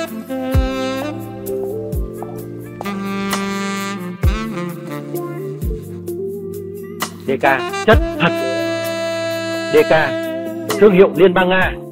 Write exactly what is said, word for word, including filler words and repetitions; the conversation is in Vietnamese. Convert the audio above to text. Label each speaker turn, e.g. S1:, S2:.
S1: đê ca chất thật. đê ca thương hiệu Liên bang Nga.